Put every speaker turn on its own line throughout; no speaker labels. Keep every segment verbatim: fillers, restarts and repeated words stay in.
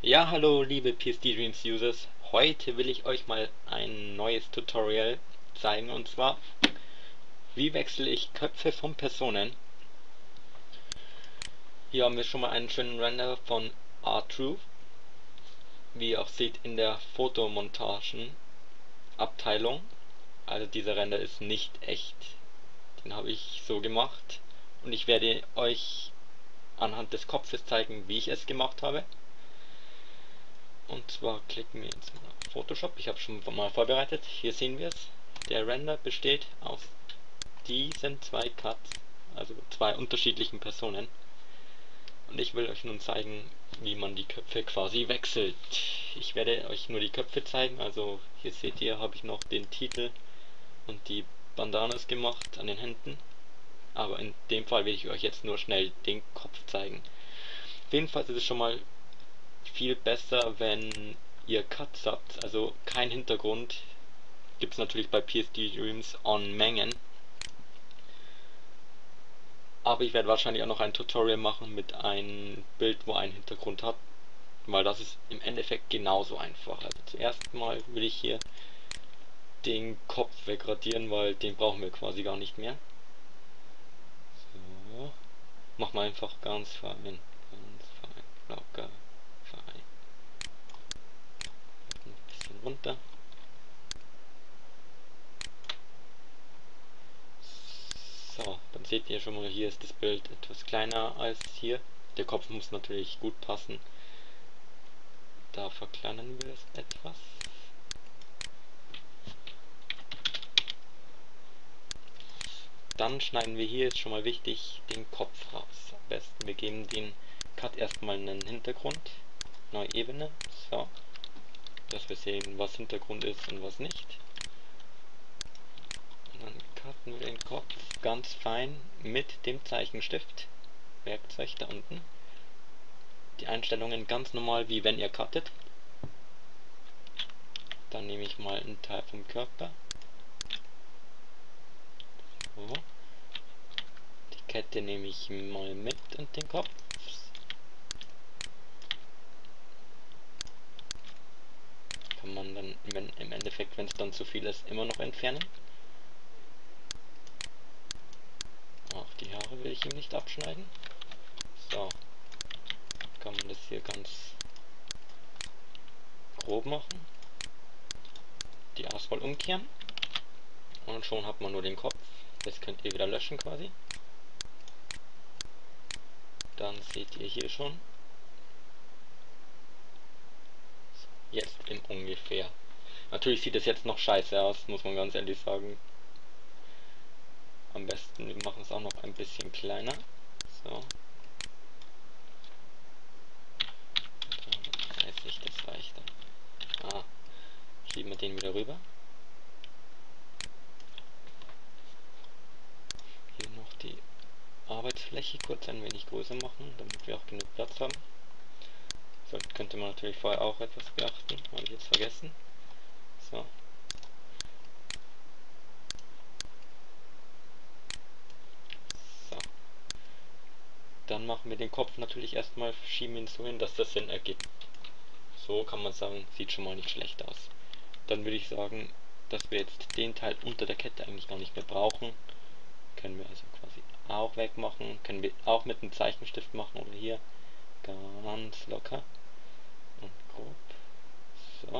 Ja, hallo liebe P S D Dreams Users. Heute will ich euch mal ein neues Tutorial zeigen, und zwar, wie wechsle ich Köpfe von Personen. Hier haben wir schon mal einen schönen Render von R-Truth, wie ihr auch seht in der Fotomontagen Abteilung. Also dieser Render ist nicht echt, den habe ich so gemacht, und ich werde euch anhand des Kopfes zeigen, wie ich es gemacht habe. Und zwar klicken wir jetzt mal auf Photoshop. Ich habe schon mal vorbereitet. Hier sehen wir es. Der Render besteht aus diesen zwei Cuts, also zwei unterschiedlichen Personen. Und ich will euch nun zeigen, wie man die Köpfe quasi wechselt. Ich werde euch nur die Köpfe zeigen. Also hier seht ihr, habe ich noch den Titel und die Bandanas gemacht an den Händen. Aber in dem Fall will ich euch jetzt nur schnell den Kopf zeigen. Auf jeden Fall ist es schon mal viel besser, wenn ihr Cuts habt, also kein Hintergrund. Gibt es natürlich bei P S D Dreams on Mengen. Aber ich werde wahrscheinlich auch noch ein Tutorial machen mit einem Bild, wo ein Hintergrund hat, weil das ist im Endeffekt genauso einfach. Also zuerst mal will ich hier den Kopf wegradieren, weil den brauchen wir quasi gar nicht mehr. So, mach mal einfach ganz fein, ganz fein, locker, fein. Ein bisschen runter. So, dann seht ihr schon mal, hier ist das Bild etwas kleiner als hier. Der Kopf muss natürlich gut passen. Da verkleinern wir es etwas. Dann schneiden wir hier, jetzt schon mal wichtig, den Kopf raus. Am besten wir geben den Cut erstmal einen Hintergrund. Neue Ebene. So, dass wir sehen, was Hintergrund ist und was nicht. Und dann cutten wir den Kopf ganz fein mit dem Zeichenstift. Werkzeug da unten. Die Einstellungen ganz normal, wie wenn ihr cuttet. Dann nehme ich mal einen Teil vom Körper. So. Die Kette nehme ich mal mit und den Kopf. Kann man dann, wenn, im Endeffekt, wenn es dann zu viel ist, immer noch entfernen. Auch die Haare will ich ihm nicht abschneiden. So. Kann man das hier ganz grob machen. Die Auswahl umkehren. Und schon hat man nur den Kopf. Das könnt ihr wieder löschen quasi. Dann seht ihr hier schon. Jetzt in ungefähr. Natürlich sieht es jetzt noch scheiße aus, muss man ganz ehrlich sagen. Am besten, wir machen es auch noch ein bisschen kleiner. So. dreißig, das reicht dann. Ah, schieben wir den wieder rüber. Hier noch die Arbeitsfläche kurz ein wenig größer machen, damit wir auch genug Platz haben. So, könnte man natürlich vorher auch etwas beachten, habe ich jetzt vergessen. So. So. Dann machen wir den Kopf natürlich erstmal, schieben ihn so hin, dass das Sinn ergibt. So kann man sagen, sieht schon mal nicht schlecht aus. Dann würde ich sagen, dass wir jetzt den Teil unter der Kette eigentlich gar nicht mehr brauchen. Können wir also quasi auch wegmachen. Können wir auch mit einem Zeichenstift machen oder hier ganz locker und grob. So.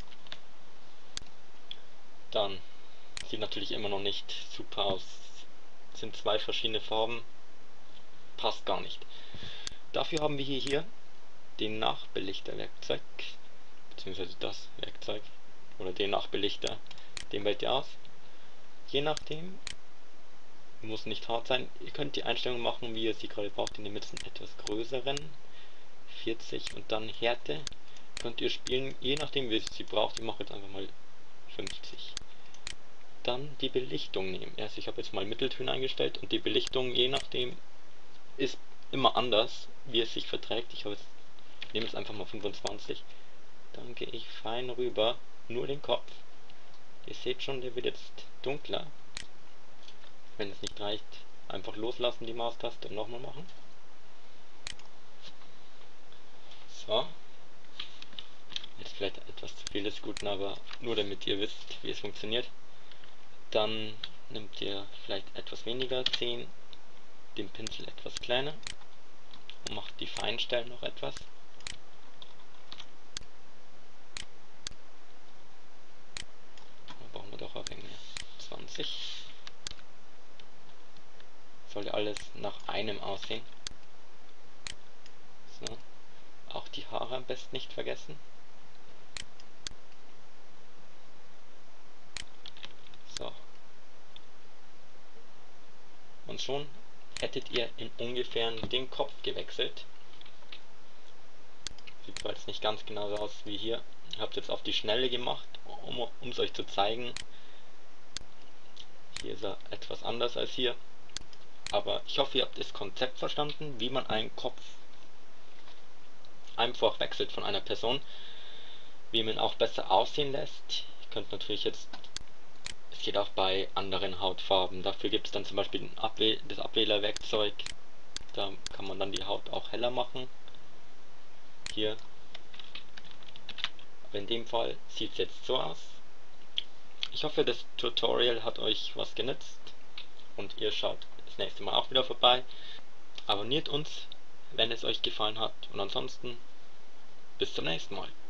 Dann sieht natürlich immer noch nicht super aus. Das sind zwei verschiedene Farben. Passt gar nicht. Dafür haben wir hier, hier den Nachbelichter-Werkzeug, beziehungsweise das Werkzeug oder den Nachbelichter, den wählt ihr aus. Je nachdem, muss nicht hart sein. Ihr könnt die Einstellung machen, wie ihr sie gerade braucht. In dem jetzt einen etwas größeren, vierzig, und dann Härte könnt ihr spielen, je nachdem wie ihr sie braucht. Ich mache jetzt einfach mal fünfzig. Dann die Belichtung nehmen. Also ich habe jetzt mal Mitteltöne eingestellt, und die Belichtung, je nachdem, ist immer anders, wie es sich verträgt. Ich habe jetzt, nehme jetzt einfach mal fünfundzwanzig. Dann gehe ich fein rüber, nur den Kopf. Ihr seht schon, der wird jetzt dunkler. Wenn es nicht reicht, einfach loslassen, die Maustaste, und nochmal machen. So. vielleicht etwas zu viel des Guten, aber nur damit ihr wisst, wie es funktioniert. Dann nehmt ihr vielleicht etwas weniger, ziehen den Pinsel etwas kleiner und macht die Feinstellen noch etwas. Da brauchen wir doch ein wenig mehr. zwanzig. Soll alles nach einem aussehen. So. Auch die Haare am besten nicht vergessen. So. Und schon hättet ihr in ungefähr den Kopf gewechselt. Sieht zwar jetzt nicht ganz genau so aus wie hier. Ich habe jetzt auf die Schnelle gemacht, um es euch zu zeigen. Hier ist er etwas anders als hier. Aber ich hoffe, ihr habt das Konzept verstanden, wie man einen Kopf einfach wechselt von einer Person, wie man auch besser aussehen lässt. Ihr könnt natürlich jetzt, es geht auch bei anderen Hautfarben, dafür gibt es dann zum Beispiel Abwähl das Abwählerwerkzeug, da kann man dann die Haut auch heller machen. Hier, aber in dem Fall sieht es jetzt so aus. Ich hoffe, das Tutorial hat euch was genützt und ihr schaut das nächste Mal auch wieder vorbei. Abonniert uns, wenn es euch gefallen hat, und ansonsten bis zum nächsten Mal.